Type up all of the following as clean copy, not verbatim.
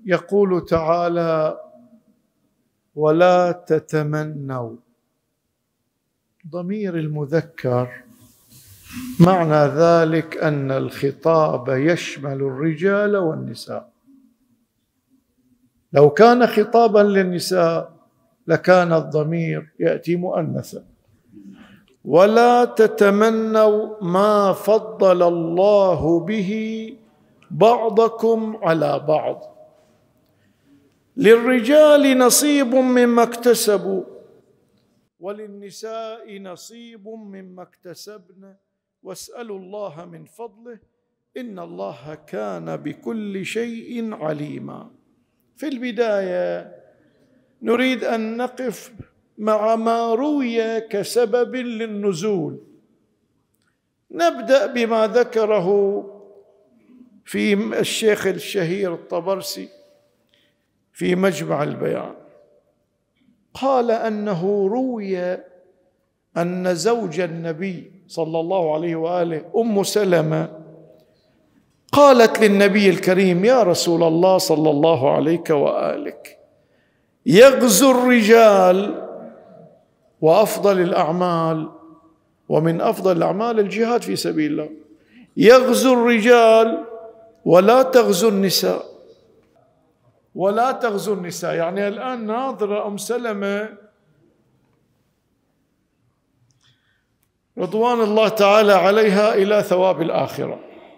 يقول تعالى: ولا تتمنوا. ضمير المذكر معنى ذلك أن الخطاب يشمل الرجال والنساء. لو كان خطابا للنساء لكان الضمير يأتي مؤنثا. ولا تتمنوا ما فضل الله به بعضكم على بعض، للرجال نصيب مما اكتسبوا وللنساء نصيب مما اكتسبن واسألوا الله من فضله إن الله كان بكل شيء عليما. في البداية نريد أن نقف مع ما روي كسبب للنزول. نبدأ بما ذكره في الشيخ الشهير الطبرسي في مجمع البيان. قال أنه روي أن زوج النبي صلى الله عليه وآله أم سلمة قالت للنبي الكريم: يا رسول الله صلى الله عليك وآلك، يغزو الرجال وأفضل الأعمال، ومن أفضل الأعمال الجهاد في سبيل الله، يغزو الرجال ولا تغزو النساء. ولا تغزو النساء يعني الآن ناظرة أم سلمة رضوان الله تعالى عليها إلى ثواب الآخرة.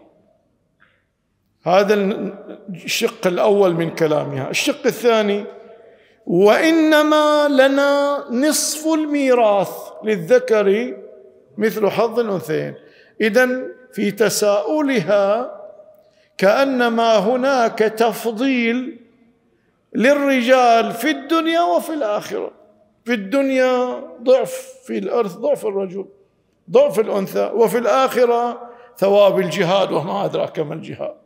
هذا الشق الأول من كلامها. الشق الثاني: وإنما لنا نصف الميراث للذكر مثل حظ الأنثيين. إذن في تساؤلها كأنما هناك تفضيل للرجال في الدنيا وفي الآخرة. في الدنيا ضعف في الأرث، ضعف الرجل، ضعف الأنثى، وفي الآخرة ثواب الجهاد وما أدراك ما الجهاد.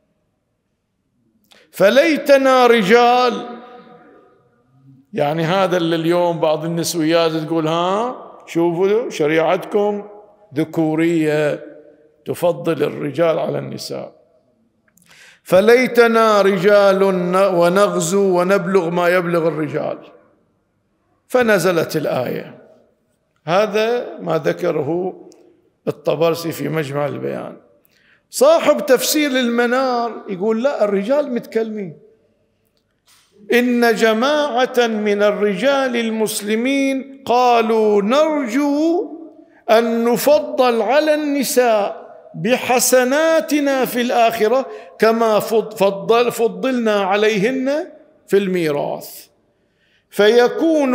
فليتنا رجال، يعني هذا اللي اليوم بعض النسويات تقول: ها شوفوا شريعتكم ذكورية تفضل الرجال على النساء. فليتنا رجال ونغزو ونبلغ ما يبلغ الرجال. فنزلت الآية. هذا ما ذكره الطبرسي في مجمع البيان. صاحب تفسير المنار يقول: لا، الرجال متكلمين. إن جماعة من الرجال المسلمين قالوا: نرجو أن نفضل على النساء بحسناتنا في الآخرة كما فضلنا عليهن في الميراث، فيكون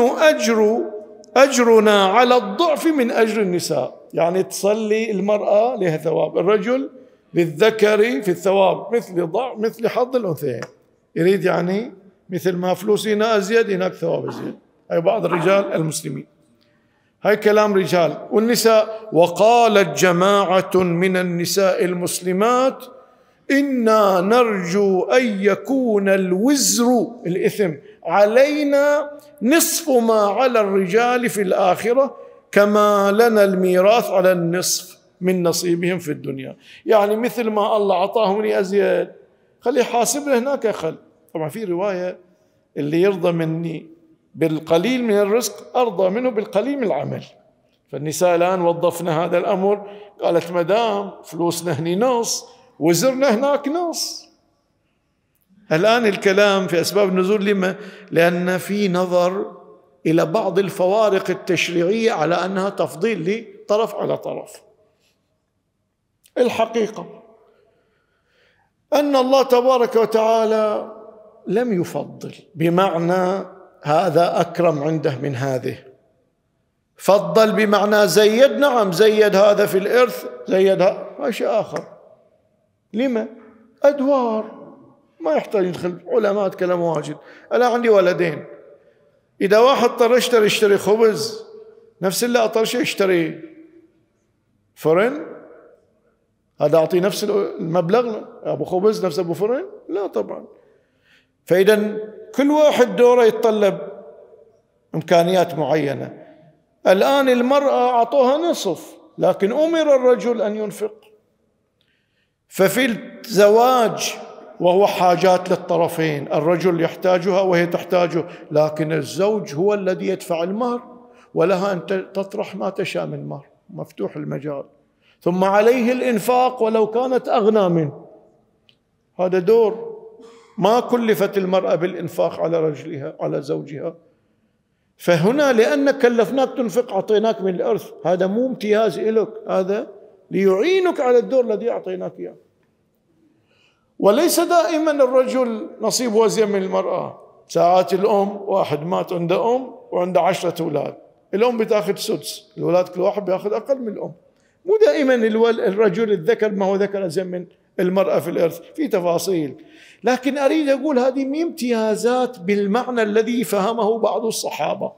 أجرنا على الضعف من أجر النساء. يعني تصلي المرأة لها ثواب، الرجل للذكر في الثواب مثل حظ الأنثيين. يريد يعني مثل ما فلوسنا أزيد هناك ثواب أزيد. هاي بعض الرجال المسلمين، هاي كلام رجال. والنساء: وقالت جماعة من النساء المسلمات إنا نرجو أن يكون الوزر الإثم علينا نصف ما على الرجال في الآخرة كما لنا الميراث على النصف من نصيبهم في الدنيا. يعني مثل ما الله أعطاهم لي أزيد خلي حاسبنا هناك أخل. طبعا في رواية: اللي يرضى مني بالقليل من الرزق أرضى منه بالقليل من العمل. فالنساء الآن وظفنا هذا الأمر، قالت: مدام فلوسنا هني نص وزرنا هناك نص. الآن الكلام في أسباب النزول لما؟ لأن في نظر إلى بعض الفوارق التشريعية على أنها تفضيل لطرف على طرف. الحقيقة أن الله تبارك وتعالى لم يفضل بمعنى هذا أكرم عنده من هذه. فضل بمعنى زيد، نعم زيد هذا في الإرث، زيد هذا شيء آخر. لما؟ أدوار ما يحتاج يدخل علماء كلام واجد. أنا عندي ولدين، إذا واحد اضطر يشتري خبز، نفس اللي اضطر يشتري فرن، هذا أعطي نفس المبلغ أبو خبز نفس أبو فرن؟ لا طبعا. فإذا كل واحد دوره يتطلب إمكانيات معينة. الآن المرأة أعطوها نصف، لكن أمر الرجل أن ينفق. ففي الزواج وهو حاجات للطرفين، الرجل يحتاجها وهي تحتاجه، لكن الزوج هو الذي يدفع المهر، ولها أن تطرح ما تشاء من مهر، مفتوح المجال. ثم عليه الإنفاق ولو كانت أغنى منه، هذا دور. ما كلفت المرأة بالإنفاق على رجلها على زوجها، فهنا لأن كلفناك تنفق أعطيناك من الإرث، هذا مو امتياز لك، هذا ليعينك على الدور الذي أعطيناك إياه. وليس دائما الرجل نصيبه أزين من المرأة. ساعات الأم، واحد مات عنده أم وعنده 10 أولاد، الأم بتاخذ سدس، الأولاد كل واحد بياخذ أقل من الأم. مو دائما الرجل الذكر ما هو ذكر أزين من المرأة في الإرث، في تفاصيل. لكن أريد أقول هذه مو امتيازات بالمعنى الذي فهمه بعض الصحابة.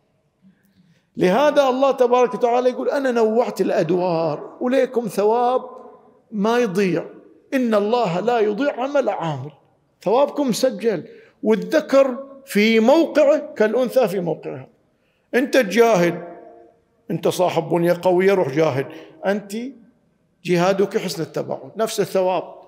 لهذا الله تبارك وتعالى يقول أنا نوعت الأدوار وليكم ثواب ما يضيع، إن الله لا يضيع عمل عامل، ثوابكم مسجل. والذكر في موقعه كالأنثى في موقعها. أنت تجاهد، أنت صاحب بنية قوية، روح جاهد، أنت جهادك حسن التبعد، نفس الثواب.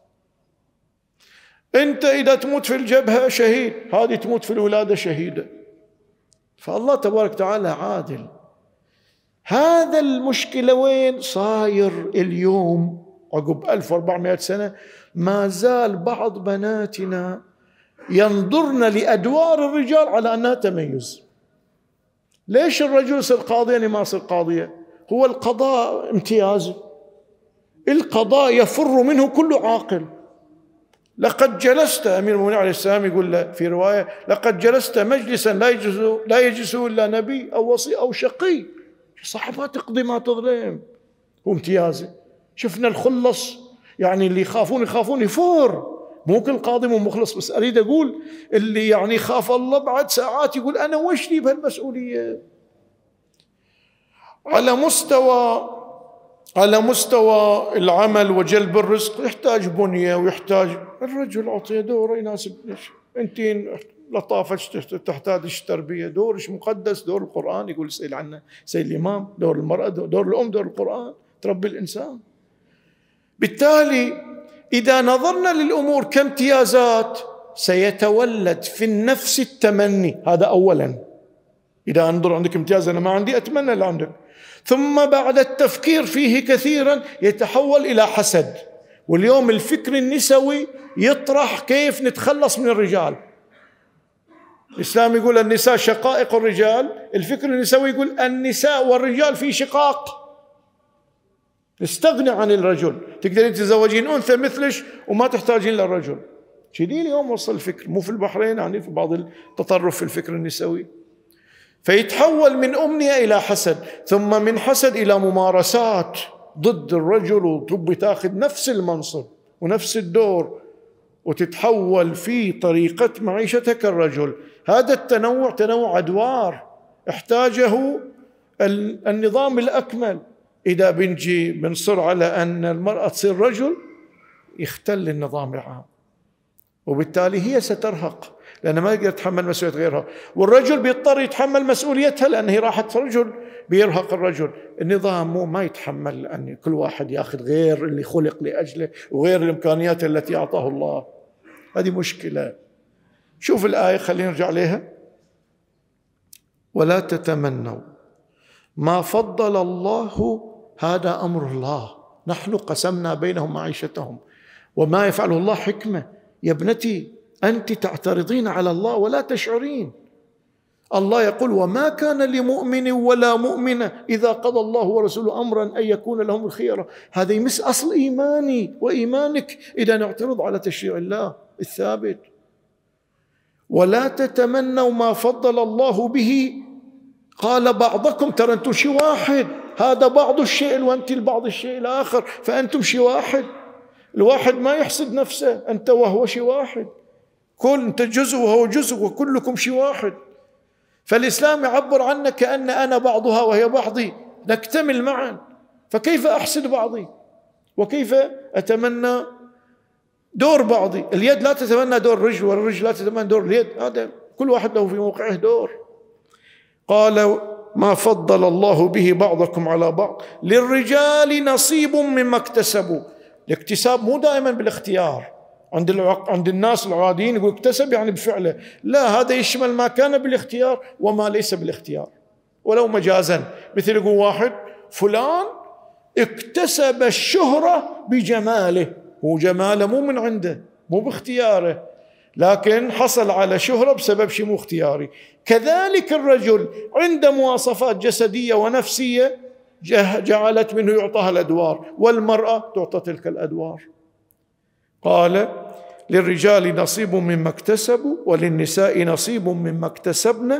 أنت إذا تموت في الجبهة شهيد، هذه تموت في الولادة شهيدة. فالله تبارك وتعالى عادل. هذا المشكلة وين صاير اليوم عقب 1400 سنة؟ ما زال بعض بناتنا ينظرن لأدوار الرجال على أنها تميز. ليش الرجل يصير قاضيا ما يصير قاضية؟ هو القضاء امتياز، القضاء يفر منه كل عاقل. لقد جلست، أمير المؤمنين عليه السلام يقول له في رواية، لقد جلست مجلسا لا يجلسه إلا نبي أو وصي أو شقي. صح، ما تقضي ما تظلم، هو امتيازه. شفنا الخلص، يعني اللي يخافون يفور. مو كل قاضي مو مخلص، بس أريد أقول اللي يعني خاف الله بعد ساعات يقول أنا وش لي بهالمسؤولية. على مستوى العمل وجلب الرزق يحتاج بنية، ويحتاج الرجل أعطيه دور يناسب. أنتين لطافة تحتاج تربية، دورش مقدس، دور القرآن يقول سئل عنه سيد الإمام، دور المرأة، دور الأم، دور القرآن تربي الإنسان. بالتالي إذا نظرنا للأمور كامتيازات سيتولد في النفس التمني، هذا أولا. إذا أنظر عندك امتياز أنا ما عندي، أتمنى اللي عندك. ثم بعد التفكير فيه كثيرا يتحول إلى حسد. واليوم الفكر النسوي يطرح كيف نتخلص من الرجال. الإسلام يقول النساء شقائق الرجال، الفكر النسوي يقول النساء والرجال في شقاق، استغني عن الرجل، تقدرين تتزوجين أنثى مثلش وما تحتاجين للرجل. كذي اليوم وصل الفكر، مو في البحرين، يعني في بعض التطرف في الفكر النسوي. فيتحول من أمنية إلى حسد، ثم من حسد إلى ممارسات ضد الرجل، وتبي تاخذ نفس المنصب ونفس الدور وتتحول في طريقة معيشتك كالرجل. هذا التنوع تنوع أدوار احتاجه النظام الأكمل. إذا بنصر على أن المرأة تصير رجل يختل النظام العام، وبالتالي هي سترهق لأنها ما يقدر يتحمل مسؤولية غيرها، والرجل بيضطر يتحمل مسؤوليتها لأنه هي راحت رجل، بيرهق الرجل. النظام ما يتحمل أن كل واحد يأخذ غير اللي خلق لأجله وغير الإمكانيات التي أعطاه الله. هذه مشكلة. شوف الآية، خلينا نرجع عليها. ولا تتمنوا ما فضل الله، هذا أمر الله، نحن قسمنا بينهم معيشتهم، وما يفعله الله حكمة. يا ابنتي أنت تعترضين على الله ولا تشعرين. الله يقول وما كان لمؤمن ولا مؤمنة إذا قضى الله ورسوله أمرا أن يكون لهم الخيرة. هذا يمس أصل إيماني وإيمانك إذا نعترض على تشريع الله الثابت. ولا تتمنوا ما فضل الله به، قال بعضكم، ترى أنتم شيء واحد، هذا بعض الشيء وأنت البعض الشيء الآخر، فأنتم شيء واحد. الواحد ما يحسد نفسه، أنت وهو شيء واحد، أنت جزء وهو جزء وكلكم شيء واحد. فالإسلام يعبر عنه كأن أنا بعضها وهي بعضي، نكتمل معا. فكيف أحسد بعضي؟ وكيف أتمنى دور بعضي؟ اليد لا تتمنى دور الرجل، والرجل لا تتمنى دور اليد، هذا كل واحد له في موقعه دور. قال ما فضل الله به بعضكم على بعض، للرجال نصيب مما اكتسبوا. الاكتساب مو دائما بالاختيار. عند الناس العاديين يقول اكتسب يعني بفعله، لا، هذا يشمل ما كان بالاختيار وما ليس بالاختيار ولو مجازا. مثل يقول واحد فلان اكتسب الشهرة بجماله، هو جماله مو من عنده، مو باختياره، لكن حصل على شهرة بسبب شيء مو اختياري. كذلك الرجل عنده مواصفات جسدية ونفسية جعلت منه يعطاها الأدوار، والمرأة تعطى تلك الأدوار. قال للرجال نصيب مما اكتسبوا وللنساء نصيب مما اكتسبن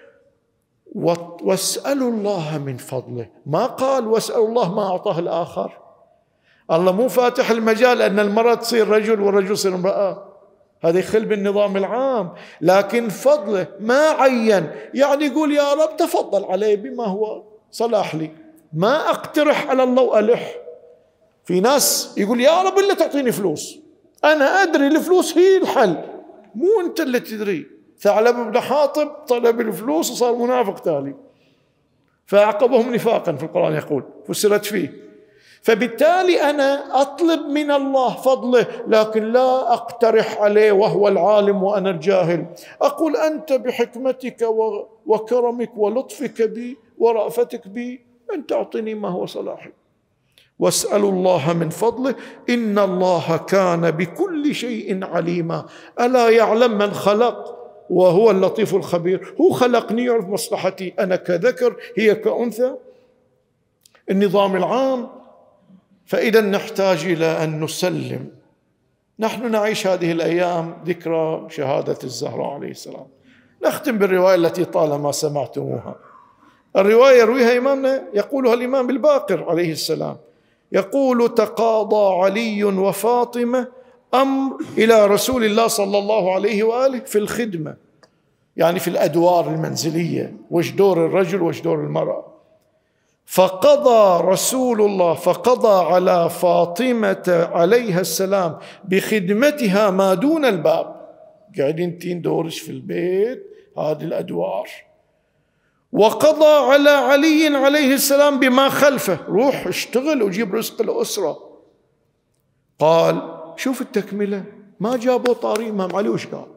واسألوا الله من فضله. ما قال واسألوا الله ما أعطاه الآخر. الله مو فاتح المجال أن المرأة تصير رجل والرجل يصير امرأة، هذا يخل بالنظام العام، لكن فضله ما عين، يعني يقول يا رب تفضل علي بما هو صلاح لي، ما أقترح على الله وألح. في ناس يقول يا رب إلا تعطيني فلوس، أنا أدري الفلوس هي الحل، مو أنت اللي تدري. ثعلب بن حاطب طلب الفلوس وصار منافق تالي، فأعقبهم نفاقا في القرآن يقول، فسرت فيه. فبالتالي أنا أطلب من الله فضله، لكن لا أقترح عليه وهو العالم وأنا الجاهل. أقول أنت بحكمتك وكرمك ولطفك بي ورأفتك بي أن تعطيني ما هو صلاحي. واسألوا الله من فضله إن الله كان بكل شيء عليما. ألا يعلم من خلق وهو اللطيف الخبير؟ هو خلقني يعرف مصلحتي، أنا كذكر هي كأنثى، النظام العام. فإذا نحتاج إلى أن نسلم. نحن نعيش هذه الأيام ذكرى شهادة الزهراء عليه السلام. نختم بالرواية التي طالما سمعتموها. الرواية يرويها إمامنا، يقولها الإمام الباقر عليه السلام، يقول تقاضى علي وفاطمة أمر إلى رسول الله صلى الله عليه وآله في الخدمة، يعني في الأدوار المنزلية، وش دور الرجل وش دور المرأة. فقضى رسول الله فقضى على فاطمة عليها السلام بخدمتها ما دون الباب، قاعدين تندورش في البيت هذه الأدوار. وقضى على علي عليه السلام بما خلفه، روح اشتغل وجيب رزق الأسرة. قال شوف التكملة، ما جابوا طاري إمام علي وش قال؟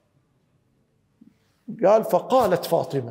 قال فقالت فاطمة.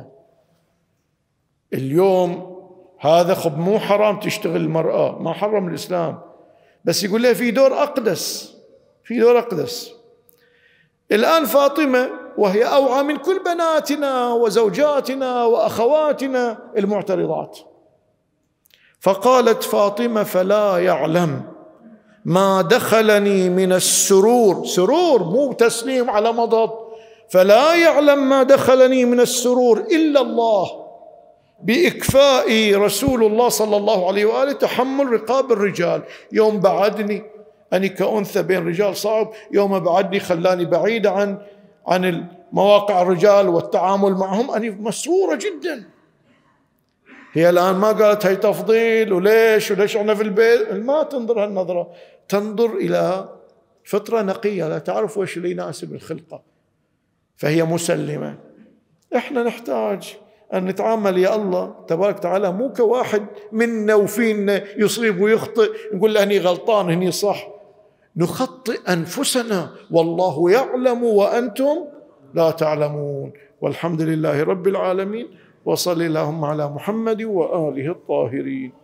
اليوم هذا خب مو حرام تشتغل المرأة، ما حرم الإسلام، بس يقول لها في دور أقدس، في دور أقدس. الآن فاطمة وهي أوعى من كل بناتنا وزوجاتنا وأخواتنا المعترضات، فقالت فاطمة فلا يعلم ما دخلني من السرور، سرور مو تسليم على مضض، فلا يعلم ما دخلني من السرور إلا الله بإكفاء رسول الله صلى الله عليه وآله تحمل رقاب الرجال. يوم بعدني أني كأنثى بين رجال صعب، يوم بعدني خلاني بعيدة عن مواقع الرجال والتعامل معهم، أني مسرورة جدا. هي الآن ما قالت هي تفضيل وليش احنا في البيت، ما تنظر هالنظرة، تنظر إلى فطرة نقية لا تعرف وش اللي يناسب الخلقة، فهي مسلمة. احنا نحتاج أن نتعامل يا الله تبارك وتعالى مو كواحد منا وفينا يصيب ويخطئ نقول له هني غلطان هني صح، نخطئ أنفسنا والله يعلم وأنتم لا تعلمون. والحمد لله رب العالمين، وصل اللهم على محمد وآله الطاهرين.